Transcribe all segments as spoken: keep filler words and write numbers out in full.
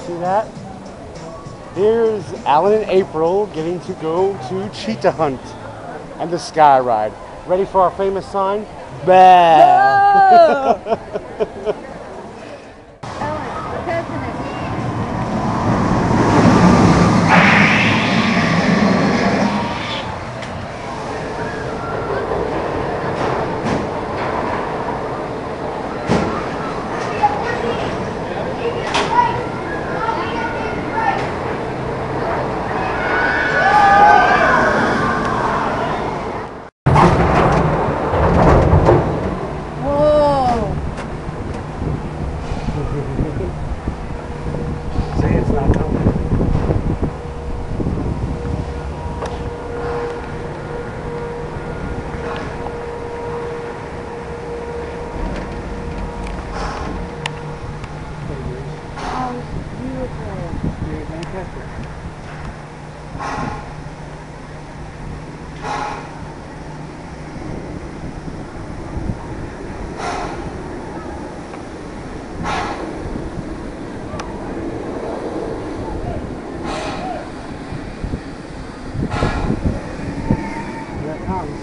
See that? Here's Alan and April getting to go to Cheetah Hunt and the Skyride. Ready for our famous sign? Bah! No! Ellen, cousin it. Say it's not coming. Oh, it's beautiful. You're fantastic. Here it comes.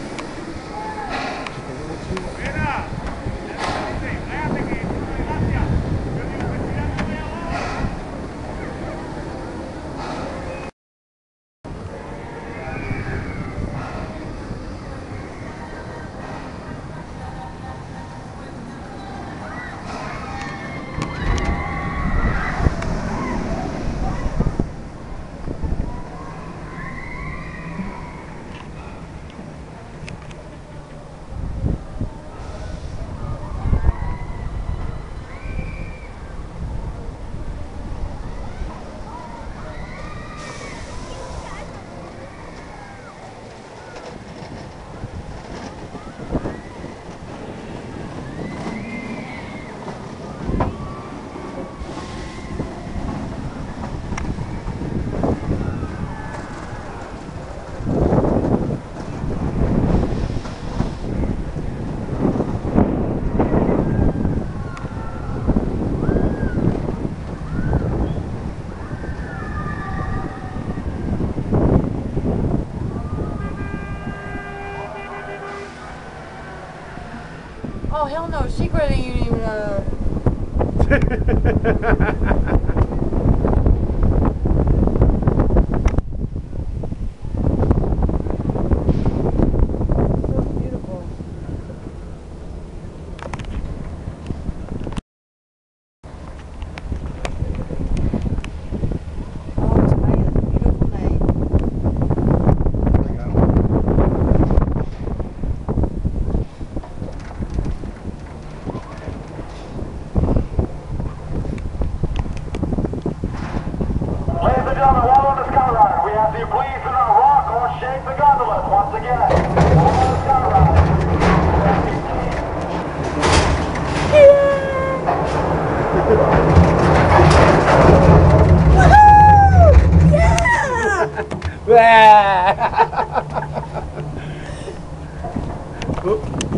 Oh, hell no. Secret ain't even, uh... so beautiful. Oh, it's a beautiful night. Ladies and gentlemen, while on the Skyride, we ask you please do not rock or shake the gondolas once again. While on the Skyride, we ask you please. Woohoo! Yeah! Oop.